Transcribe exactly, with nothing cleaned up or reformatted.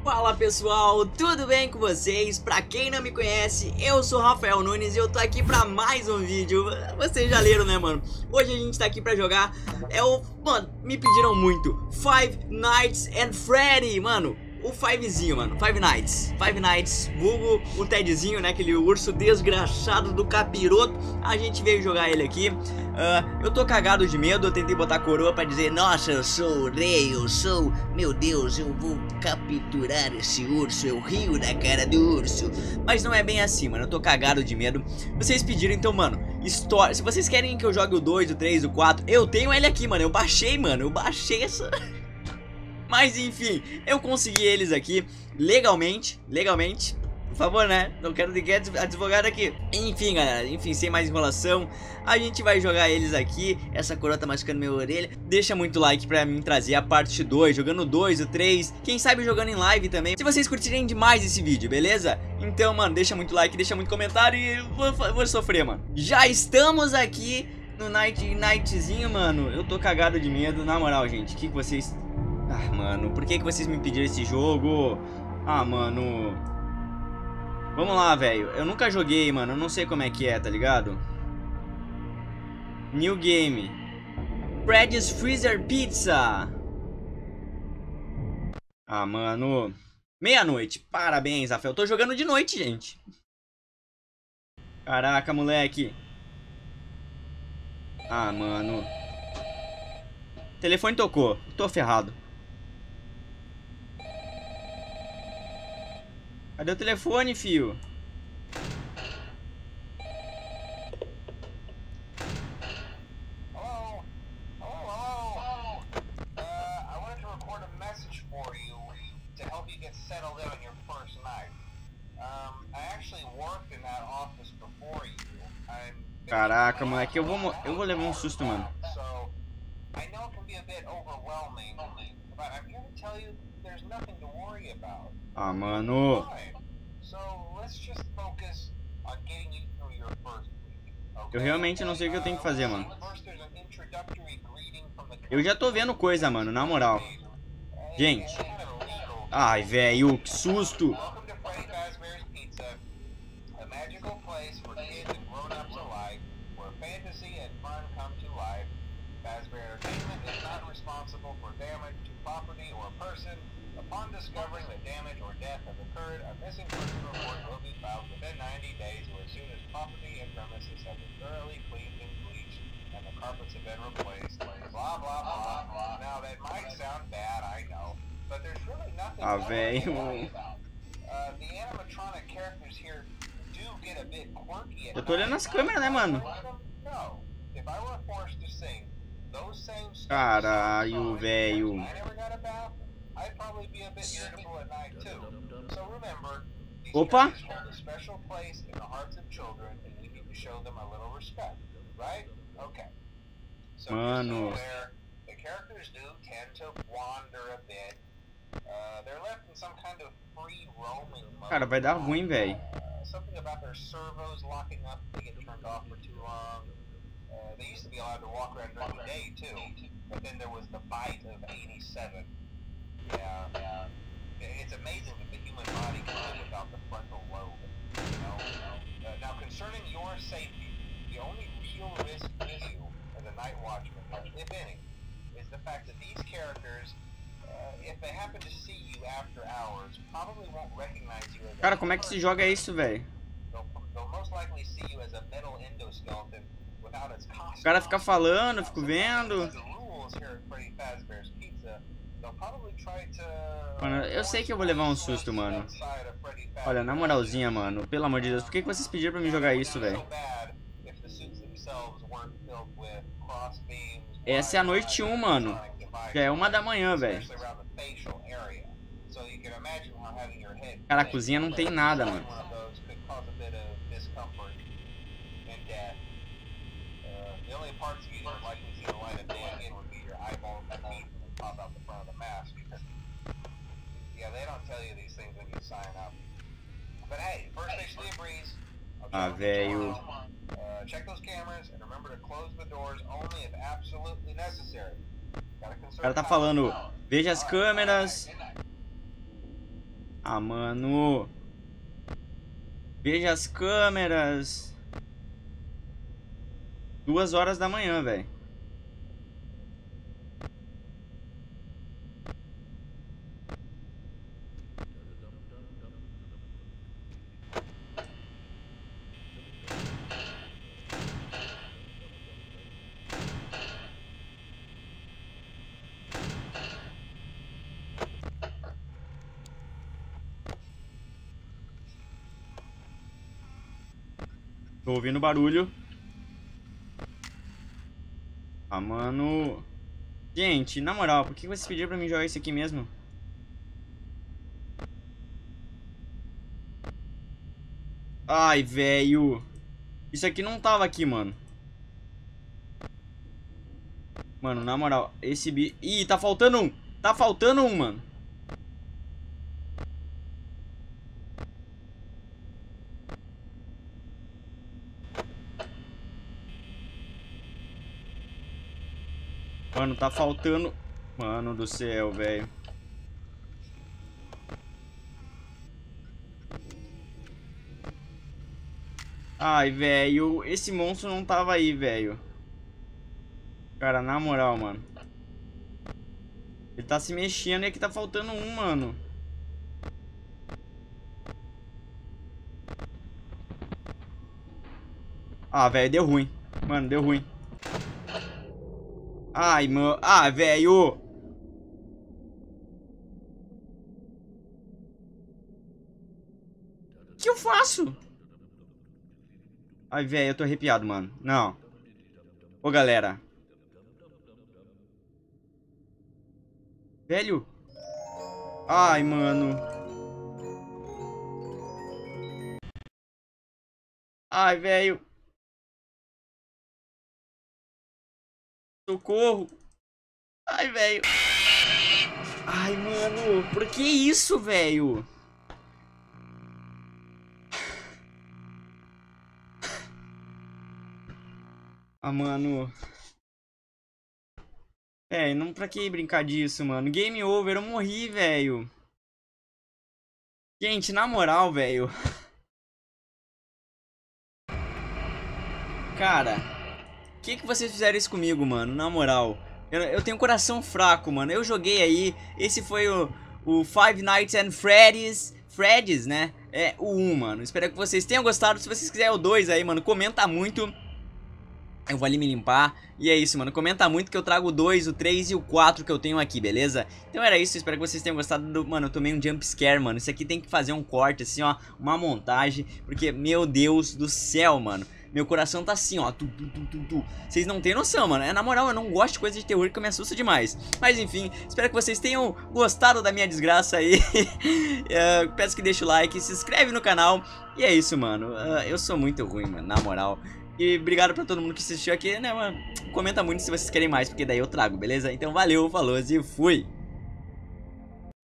Fala pessoal, tudo bem com vocês? Pra quem não me conhece, eu sou Rafael Nunes e eu tô aqui pra mais um vídeo. Vocês já leram, né, mano? Hoje a gente tá aqui pra jogar, é o... Mano, me pediram muito Five Nights at Freddy, mano. O Fivezinho, mano, Five Nights Five Nights, vulgo o Tedzinho, né, aquele urso desgraçado do capiroto. A gente veio jogar ele aqui. uh, Eu tô cagado de medo, eu tentei botar coroa pra dizer: nossa, eu sou o rei, eu sou... Meu Deus, eu vou capturar esse urso, eu rio da cara do urso. Mas não é bem assim, mano, eu tô cagado de medo. Vocês pediram, então, mano, história. Se vocês querem que eu jogue o dois, o três, o quatro, eu tenho ele aqui, mano, eu baixei, mano, eu baixei essa... Mas enfim, eu consegui eles aqui legalmente, legalmente. Por favor, né? Não quero ninguém advogado aqui. Enfim, galera, enfim, sem mais enrolação, a gente vai jogar eles aqui. Essa coroa tá machucando minha orelha. Deixa muito like pra mim trazer a parte dois, jogando o dois, o três, quem sabe jogando em live também, se vocês curtirem demais esse vídeo, beleza? Então, mano, deixa muito like, deixa muito comentário e vou, vou sofrer, mano. Já estamos aqui no Night Nightzinho, mano. Eu tô cagado de medo, na moral, gente. O que, que vocês... Ah, mano, por que, que vocês me pediram esse jogo? Ah, mano... Vamos lá, velho. Eu nunca joguei, mano. Eu não sei como é que é, tá ligado? New game. Freddy's Freezer Pizza. Ah, mano. Meia-noite. Parabéns, Rafael. Eu tô jogando de noite, gente. Caraca, moleque. Ah, mano. O telefone tocou. Tô ferrado. Cadê o telefone, fio? Hello? Hello, hello? Uh, I wanted to record a message for you to help you get settled in on your first night. Um, I actually worked in that office before you. Caraca, moleque, eu vou, eu vou levar um susto, mano. So, I know it can be a bit overwhelming, but I'm here to tell you there's nothing to worry about. Ah, mano. So, let's just focus on getting you through your first week. Eu realmente não sei o que eu tenho que fazer, mano. Eu já tô vendo coisa, mano, na moral. Gente. Ai, velho, que susto. Upon discovering that damage or death has occurred, a missing person report will be filed within ninety days or as soon as property and premises have been thoroughly cleaned and bleached and the carpets have been replaced. Blah, blah, blah, blah. Now, that might sound bad, I know, but there's really nothing Ah, to velho. worry about. Uh, the animatronic characters here do get a bit quirky at Eu tô olhando as câmeras, né, mano? No. If I were forced to sing those same Caralho, velho. I never got a bath, I'd probably be a bit irritable at night too. So remember, these Opa. characters hold a special place in the hearts of children, and we need to show them a little respect, right? Okay. So Mano. just so there, the characters do tend to wander a bit. Uh, they're left in some kind of free roaming mode. Cara, vai dar ruim, velho. Uh, something about their servos locking up if they get turned off for too long. Uh, they used to be allowed to walk around during the day too, but then there was the bite of eighty-seven. Yeah, yeah. It's amazing that the human body can live without the frontal lobe. You know? Uh, now, concerning your safety, the only real risk to you as a night watchman, if any, is the fact that these characters, uh, if they happen to see you after hours, probably won't recognize you as a... Cara, como é que se joga isso, velho? They'll, they'll most likely see you as a metal endoskeleton without its costume. O cara fica falando, eu fico vendo. The rules here at Freddy Fazbear's Pizza. Mano, eu sei que eu vou levar um susto, mano. Olha, na moralzinha, mano, pelo amor de Deus, por que, que vocês pediram pra mim jogar isso, velho? Essa é a noite um, mano. Já é uma da manhã, velho. Cara, a cozinha não tem nada, mano. Ah, velho. O cara tá falando, veja as câmeras. Ah, mano. Veja as câmeras. Duas horas da manhã, velho. Tô ouvindo barulho. Ah, mano. Gente, na moral, por que vocês pediram pra mim jogar isso aqui mesmo? Ai, velho. Isso aqui não tava aqui, mano. Mano, na moral, esse bi... Ih, tá faltando um. Tá faltando um, mano. Mano, tá faltando... Mano do céu, velho. Ai, velho. Esse monstro não tava aí, velho. Cara, na moral, mano. Ele tá se mexendo e aqui tá faltando um, mano. Ah, velho, deu ruim. Mano, deu ruim. Ai, mano. Ah, velho. O que eu faço? Ai, velho, eu tô arrepiado, mano. Não. Ô, galera. Velho. Ai, mano. Ai, velho. Socorro. Ai, velho. Ai, mano. Por que isso, velho? Ah, mano. É, não pra que brincar disso, mano. Game over, eu morri, velho. Gente, na moral, velho. Cara, o que que vocês fizeram isso comigo, mano? Na moral. Eu, eu tenho um coração fraco, mano. Eu joguei aí. Esse foi o, o Five Nights at Freddy's. Freddy's, né? É o um, mano. Espero que vocês tenham gostado. Se vocês quiserem o dois aí, mano, comenta muito. Eu vou ali me limpar. E é isso, mano. Comenta muito que eu trago o dois, o três e o quatro que eu tenho aqui, beleza? Então era isso. Espero que vocês tenham gostado do... Mano, eu tomei um jump scare, mano. Isso aqui tem que fazer um corte, assim, ó. Uma montagem. Porque, meu Deus do céu, mano. Meu coração tá assim, ó. Tu, tu, tu, tu, tu. Vocês não tem noção, mano. É, na moral, eu não gosto de coisa de terror que me assusta demais. Mas, enfim. Espero que vocês tenham gostado da minha desgraça aí. uh, peço que deixe o like. Se inscreve no canal. E é isso, mano. Uh, eu sou muito ruim, mano. Na moral. E obrigado pra todo mundo que assistiu aqui, né, mano? Comenta muito se vocês querem mais, porque daí eu trago, beleza? Então valeu, falou e fui!